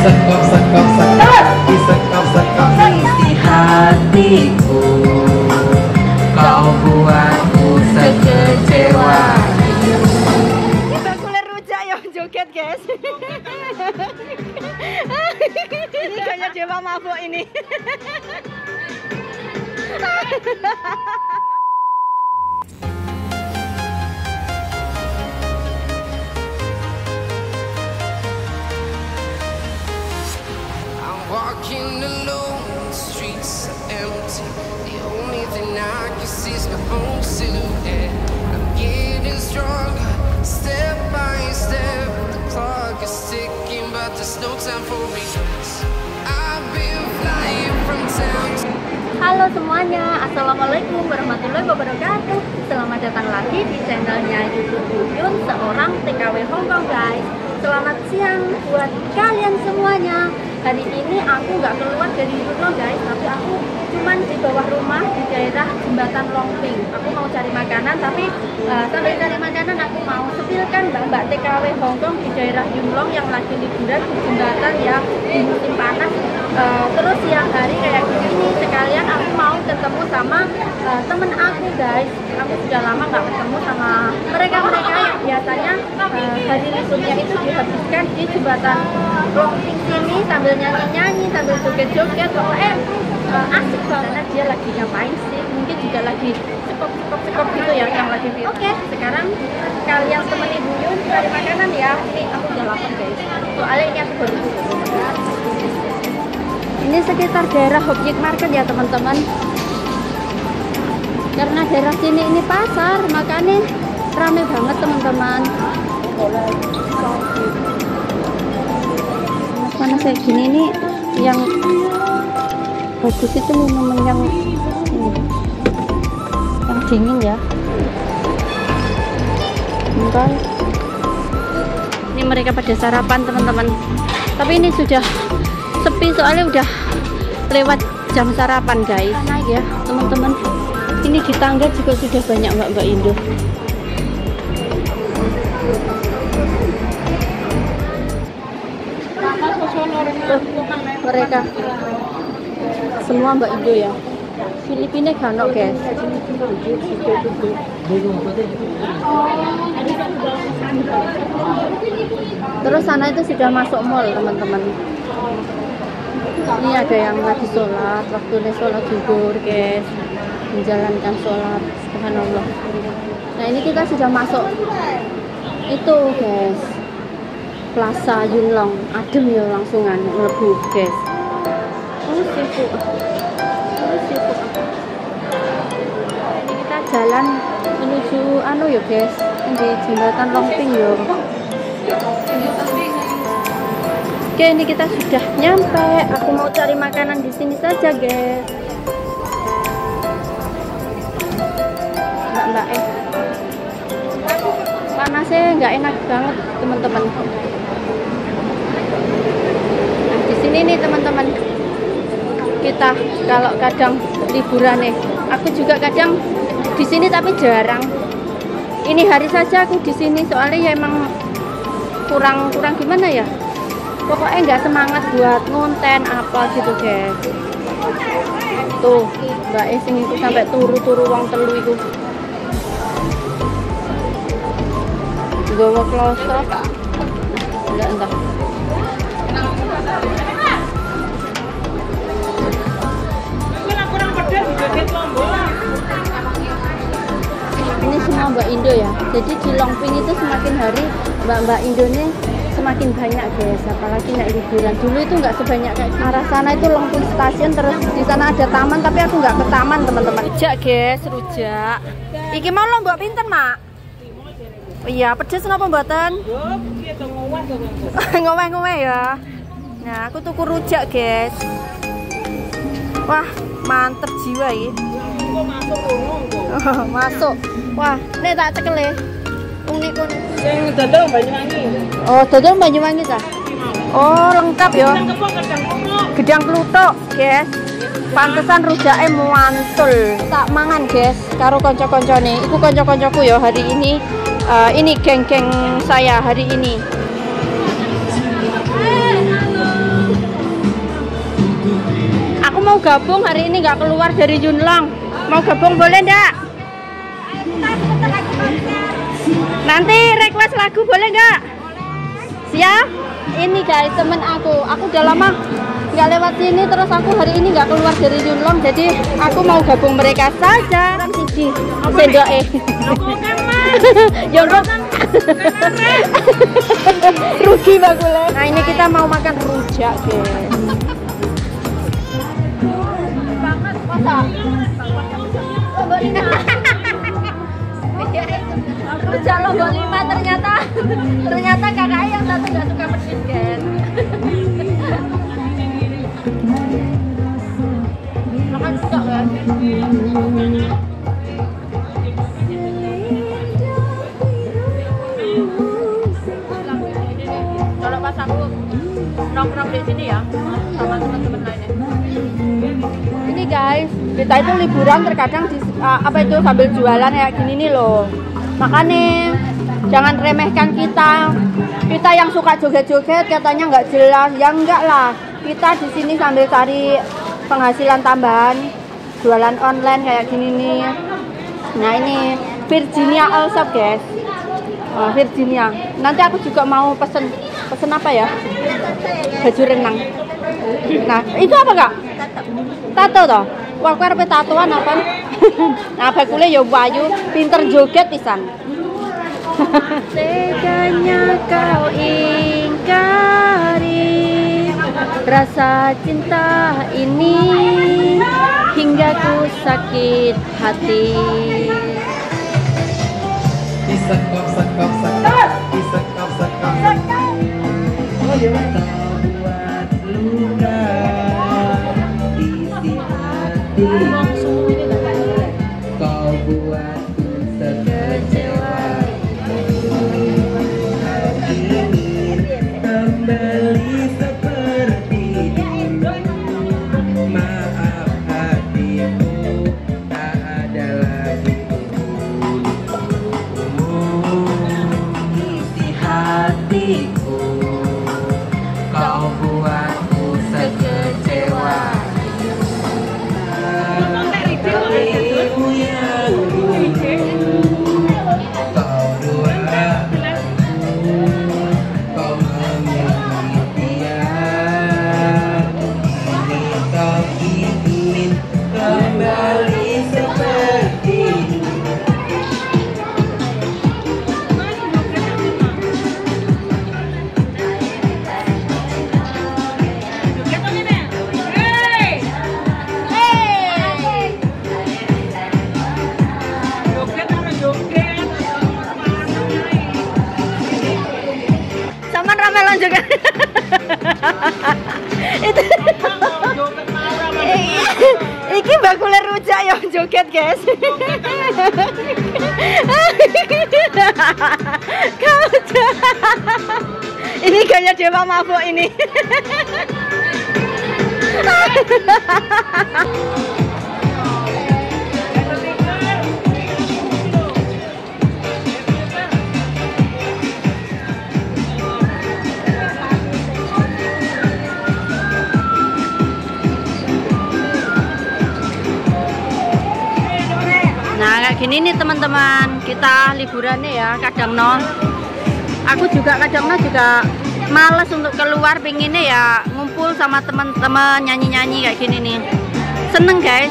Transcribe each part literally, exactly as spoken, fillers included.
sekop sekop sekop, di sekop sekop isi hatiku. Kau buatku sekecewa. Kita kulit rujak yang joget guys. Ini kayak dewa mabuk ini. Walking alone, the streets are empty. The only thing I can see is my own silhouette. I'm getting stronger, step by step. The clock is ticking, but there's no time for me. I've been flying from town to Halo semuanya, assalamualaikum warahmatullahi wabarakatuh. Selamat datang lagi di channelnya YouTube Yuyun, seorang T K W Hongkong guys. Selamat siang buat kalian semuanya. Hari ini aku nggak keluar dari rumah guys, tapi aku cuman di bawah rumah di daerah jembatan Longping. Aku mau cari makanan, tapi uh, sambil cari makanan aku mau sepilkan mbak-mbak T K W Hongkong di daerah Yunlong yang lagi liburan di jembatan ya di musim panas. Uh, terus siang hari kayak gini sekalian aku mau ketemu sama uh, temen aku guys. Aku sudah lama nggak ketemu sama mereka-mereka yang biasanya uh, hari liburnya itu dihabiskan di jembatan Longping sini sambil nyanyi-nyanyi, sambil joget-joget. Pokoknya uh, asik banget. Karena dia lagi ngapain sih? Mungkin juga lagi sekop-sekop gitu ya yang lagi. Oke, okay, sekarang kalian temenin Yuyun cari makanan ya. Ini aku udah lapar guys. Soalnya ini aku baru ini sekitar daerah Objek Market ya teman-teman. Karena daerah sini ini pasar, makanya rame banget teman-teman. Panas kayak gini nih yang bagus itu minuman yang ini, yang dingin ya. Bentar. Ini mereka pada sarapan teman-teman. Tapi ini sudah sepi soalnya udah lewat jam sarapan guys. Naik ya teman-teman. Ini di tangga juga sudah banyak mbak-mbak Indo. Tuh, mereka semua mbak Indo ya. Filipina gano guys. Terus sana itu sudah masuk mall teman-teman. Ini ada yang lagi sholat, waktunya sholat zuhur guys, menjalankan sholat, subhanallah. Nah ini kita sudah masuk itu guys, Plaza Yunlong, adem ya langsungan mlebu guys. Oh sifu, oh sifu. Ini kita jalan menuju anu ya guys, di jembatan Longping ya. Oke, ini kita sudah nyampe. Aku mau cari makanan di sini saja, guys. Mbak-mbak eh. Panasnya nggak enak banget, teman-teman. Nah, di sini nih, teman-teman. Kita kalau kadang liburan nih. Aku juga kadang di sini tapi jarang. Ini hari saja aku di sini soalnya ya emang kurang kurang gimana ya? Pokoknya nggak semangat buat ngonten apa gitu guys. Tuh mbak Esing itu sampai turu-turu wong telu itu gawa klosok enggak entah. Ini semua mbak Indo ya. Jadi di Longping itu semakin hari mbak-mbak Indo nih semakin banyak guys, apalagi naik liburan. Dulu itu nggak sebanyak kayak arah sana itu Longping Stasiun, terus di sana ada taman, tapi aku nggak ke taman teman-teman. Rujak guys, rujak. Iki mau lo mbak pinten mak? Oh, iya, pedes napa mboten? Ngoweh-ngoweh ya. Nah, aku tuku rujak guys. Wah, mantep jiwa ini. Masuk. Wah, ini tak cekel ya. Unik pun. Yang dodol Banyuwangi. Oh, dodol Banyuwangi ta? Oh, lengkap ya. Gedang kluthuk, guys. Pantesan rujake mantul. Tak mangan, guys, karo kanca-kancane. Iku kanca-kancaku ya hari ini. Uh, ini geng-geng saya hari ini. mau gabung hari ini nggak keluar dari Yunlong. Mau gabung boleh nggak? Nanti request lagu boleh nggak? Siap? Ini guys temen aku, aku udah lama nggak lewat sini, terus aku hari ini nggak keluar dari Yunlong, jadi aku mau gabung mereka saja. Siji, sendok eh. Jongkok. Rugi bagule. Nah ini kita mau makan rujak guys. Banget kota. Rujak Lombok lima ternyata ternyata kakak yang satu nggak suka pedes kan. Makan suka kan? Kalau pas aku nongkrong di sini ya sama teman-teman lainnya. Ini guys, kita itu liburan terkadang di, uh, apa itu sambil jualan kayak gini nih loh. Makanya jangan remehkan kita. Kita yang suka joget-joget katanya nggak jelas, ya enggak lah. Kita di sini sambil cari penghasilan tambahan, jualan online kayak gini nih. Nah ini Virginia All Shop guys. Oh, Virginia. Nanti aku juga mau pesen pesen apa ya? Baju renang. Nah itu apa kak? Tato toh? Wah aku harus tatoan apa? Nah bakule ya wayu, pinter joget pisan. Teganya kau ingkari rasa cinta ini hingga ku sakit hati. Disekop, sekop, sekop, disekop, sekop, sekop. Oh ya, kau buat luka isi hati. Kau buatku sekecewa. Ingin kembali seperti dulu. Maaf hatiku, tak ada lagi. Hatiku, kau buatku sekecewa. Kalimu yang dulu, kau doaku, kau memilih dia. Kini kau ingin kembali seperti dulu. Ramelan juga. Itu. Iki bakule rujak yang joget guys. Kau ini gaya dewa mabuk ini. Nah kayak gini nih teman-teman, kita liburannya ya kadang no. Aku juga kadang no juga males untuk keluar, pengennya ya ngumpul sama teman-teman nyanyi-nyanyi kayak gini nih. Seneng guys.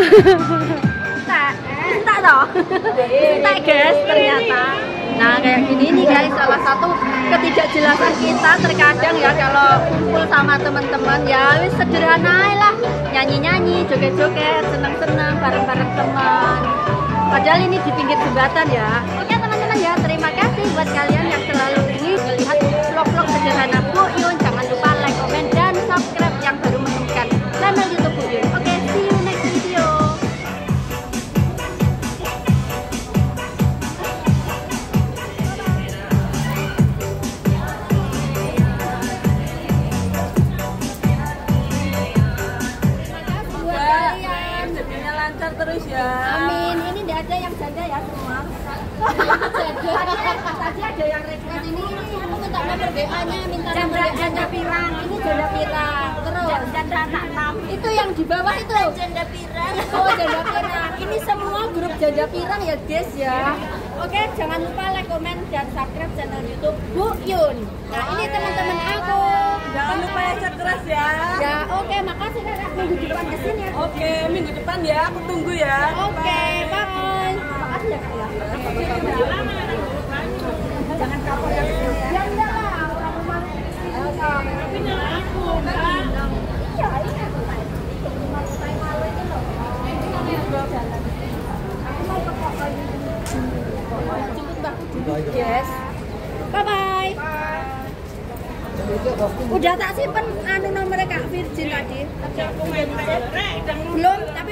Tak, tak toh. Tak guys ternyata. Nah kayak gini nih guys, salah satu ketidakjelasan kita terkadang ya kalau kumpul sama teman-teman ya wis sederhana lah, nyanyi-nyanyi, joget-joget, senang-senang bareng-bareng teman. Padahal ini di pinggir jembatan ya. Oke teman-teman ya, terima kasih buat kalian yang selalu ingin melihat vlog-vlog sederhana Bu Yun. Jangan lupa like, komen, dan subscribe yang baru menemukan channel YouTube Bu Yun. Oke, see you next video. Lancar terus ya. Amin. Ini tidak ada yang janda ya semua. Tadi, tadi ada yang request ini. Ini aku minta nomor B A-nya, minta nomor janda pirang. Ini janda pirang. Terus janda anak enam. Itu yang di bawah itu. Janda pirang. Oh janda pirang. Ini semua grup janda pirang ya guys ya. Oke, jangan lupa like, komen, dan subscribe channel YouTube Bu Yun. Nah ini teman-teman aku. Jangan lupa ya chat keras ya. Ya oke, makasih kakak minggu depan kesini ya. Oke, minggu depan ya, aku tunggu ya. Oke, bye. Makasih ya kak ya. Jangan kapok ya. Ya enggak lah, orang rumah. Tapi nyala aku. Iya, ini aku. Malu itu loh. Aku mau ke kok lagi. Jemput mbakku. Yes. Bye bye. Udah tak simpen anu nomornya Kak Virgin tadi. Belum.